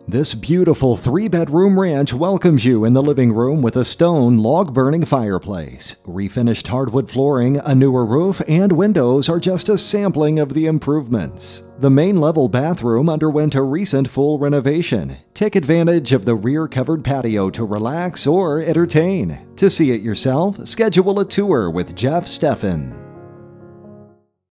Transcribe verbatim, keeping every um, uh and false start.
This beautiful three-bedroom ranch welcomes you in the living room with a stone log-burning fireplace. Refinished hardwood flooring, a newer roof, and windows are just a sampling of the improvements. The main level bathroom underwent a recent full renovation. Take advantage of the rear covered patio to relax or entertain. To see it yourself, schedule a tour with Jeff Stephan.